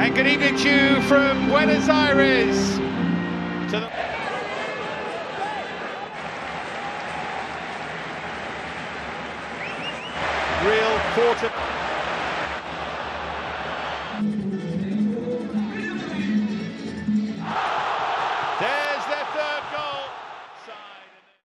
And good evening to you from Buenos Aires. To the real quarter.